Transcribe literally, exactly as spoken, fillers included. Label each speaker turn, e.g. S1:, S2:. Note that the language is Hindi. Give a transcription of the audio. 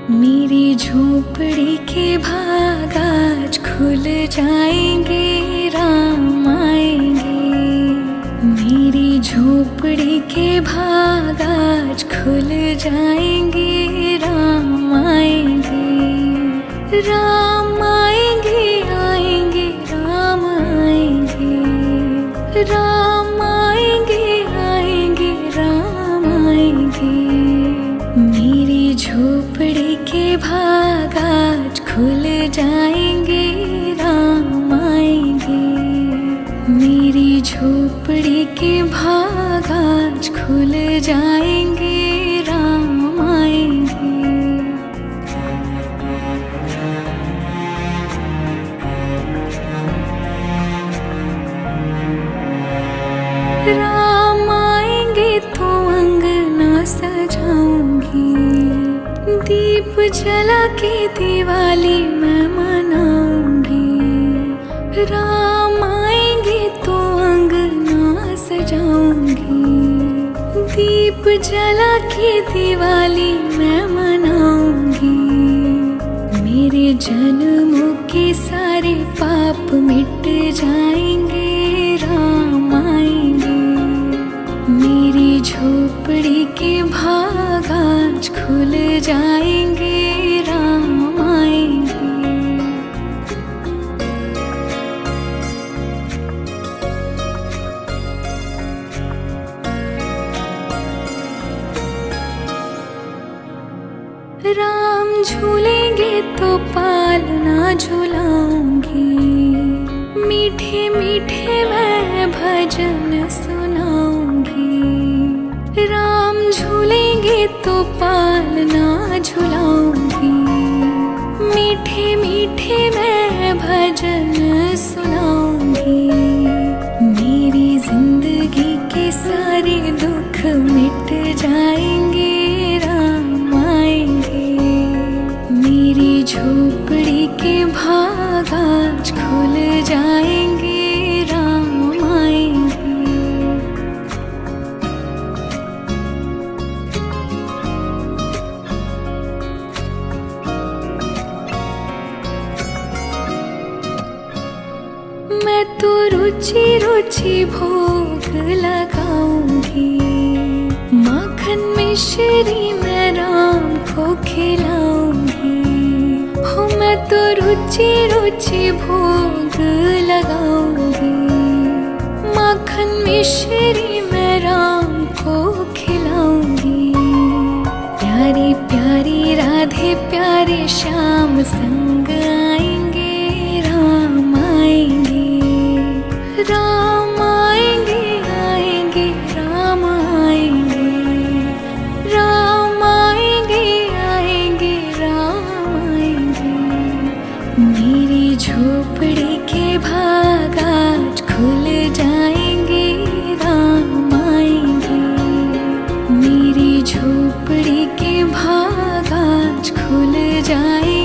S1: मेरी झोपड़ी के भाग आज खुल जाएंगे, राम आएंगे। मेरी झोपड़ी के भाग आज खुल जाएंगे, राम आएंगे। राम आएंगे आएंगे राम आएंगे, राम आएंगे आएंगे राम आएंगे। मेरी झोपड़ी के भाग आज खुल जाएंगे, राम आएंगे। मेरी झोपड़ी के भाग आज खुल जाएंगे, राम आएंगे। राम आएंगे तो अंगना सजाऊंगी, दीप जला के दिवाली मैं मनाऊंगी। राम आएंगे तो अंगना सजाऊंगी, दीप जला के दिवाली मैं मनाऊंगी। मेरे जन्मों के सारे पाप मिट जाएंगे, राम आएंगे। मेरी झोपड़ी के भाग आज खुल जाएंगे, राम आएंगे। राम झूलेंगे तो पालना झुलाऊंगी, मीठे मीठे मैं भजन सुनाऊंगी। राम झूलेंगे तो पालना झुलाऊंगी, मीठे मीठे मैं भजन सुनाऊंगी। मेरी जिंदगी के सारे दुख मिट जाएंगे, राम आएंगे। मेरी झोपड़ी के भाग आज खुल जाएंगे, राम आएंगे। मैं तो रुचि रुचि भोग लगाऊंगी, माखन मिश्री मैं राम को खिलाऊंगी। हो मैं तो रुचि रुचि भोग लगाऊंगी, माखन मिश्री मैं राम को खिलाऊंगी। प्यारी प्यारी राधे प्यारे श्याम संग आएंगे, राम आएंगे। राम आएंगे आएंगे राम आएंगे, राम आएंगे आएंगे राम आएंगे। मेरी झोपड़ी के भाग आज खुल जाएंगे, राम आएंगे। मेरी झोपड़ी के भाग आज खुल जाएंगे।